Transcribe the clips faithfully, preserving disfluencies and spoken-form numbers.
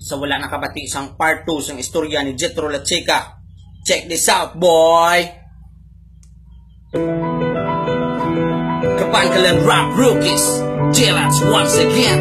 sa wala nakabati isang part two sa istorya ni Jethro La Chica. Check this out, boy! Kapangkalan Rap Rookies, J-Lads once again.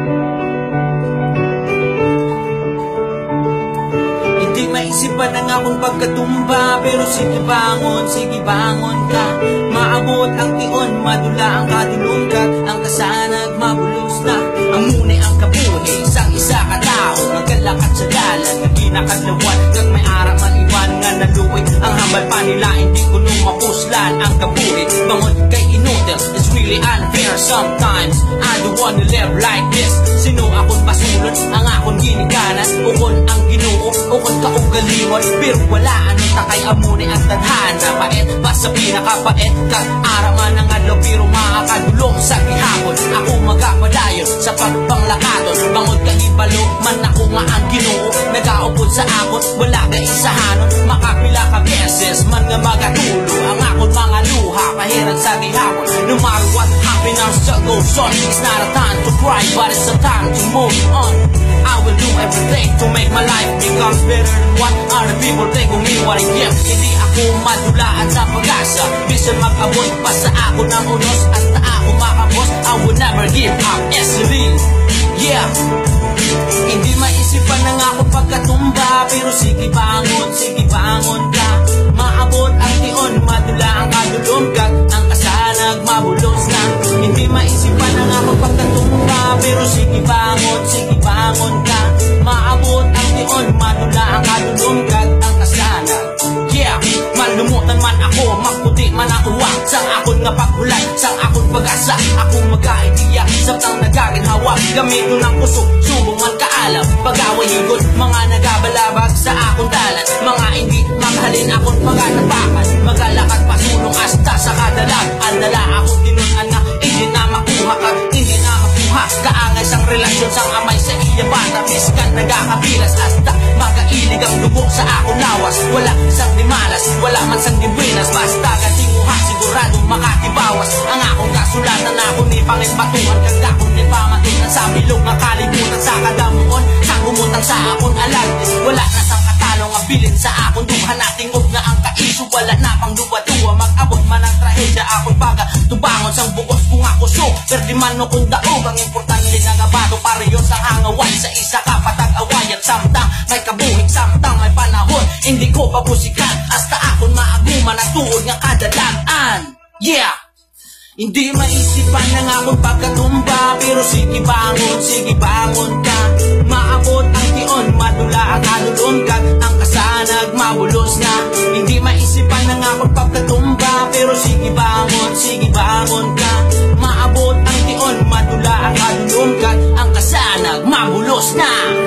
Hindi maisipan ang akong pagkatumba, pero sige bangon, sige bangon ka. Maabot ang tion, madula ang kadulungkat, ang kasanag mabulos na. Amune ang kabuhi, isang isa ka tao, magkalakat sa dalan, naginakadlawan, kag may ara man iwan nga naluwi. Ang hambal pa nila, hindi ko nung mapuslan ang kabuhi. Bangon kay inutil, it's really unfair sometimes. I don't wanna live like this. Sino akong basulon, ang akong ginikanan, ukon ang ginoo, ukon kaugalingon. Pero wala anong takay amune ang tadhana. Pait, pa sa pinakapait, kag ara man ang adlaw, pero makakadulong sa gihapon. Ako magapadayon sa pagpanglakaton, bangod kahibalo man ako nga ang ginoo. Nagaupod sa akot, wala ka isahanon. Makapila ka beses man nga magatulo ang akot mga luha, pahirang sa gihapon. No matter what happiness that goes on, it's not a time to cry, but it's a time to move on. I will do everything to make my life become better than what other people think of me, what I give. Hindi ako madulaan sa pag-asa, bisan mag-abot pa sa ako ng unos, hasta ako makapos. I will never give up easily, yeah. Hindi maisipan ng ako pagkatumba, pero sige bangon, sige bangon ka. Maabot ang tion, madula ang kadulungkat, ang kasanag mabulos na. Hindi maisipan ng ako pagkatumba, pero sige bangon, sige bangon ka. Maabot ang tion, madula ang kadulungkat, ang kasanag, yeah. Malumutan man ako, magputi man ang uwak, sang akon nga paghulat, sang akon pag-asa. Akong magka-idea, sabtang nagaginhawak, gamiton ng puso, subong man kaalam. Pag-away higot, mga nagabalabag sa akong dalan, mga hindi mamahalin akong paganapakan. Magalakad pasulong hasta sa kadalag, andala akong tinunan nga hindi na makuha ka, hindi na makuha. Kaangay sang relasyon, sang amay sa iya bata, miskan nagakabilas, hasta makailig ang dugo sa akong lawas. Wala sang dimalas, wala man sang diwinas, basta katinguha, siguradong makatibawas. Ang akong kasulatan ako ni pangipatuan, kag akong ni pamatunan sa bilog nga kalimutan sa kadamuon. Sang gumutang sa akong alagis, wala na sang katalong abilin sa akong duha. Natingog na ang kaiso, wala na pang duwa-duwa, mag-abot man ang trahedya akong baga. Tubangon sang buos kung ako so, perdi man no kung daog. Ang importante na nga bato, pareho sang hangawan sa isa kapatag-awayan. Samtang may kabuhig, samtang may panahon, hindi ko pabusikan, hasta akong maaguman ang tuod nga kadalagan, yeah. Hindi maisipan ng akong pagkatumba, pero sige bangon, sige bangon ka. Maabot ang tion, madula ang kadulungkat, ang kasanag mabulos na. Hindi maisipan ng akong pagkatumba, pero sige bangon, sige bangon ka. Maabot ang tion, madula ang kadulungkat, ang kasanag mabulos na.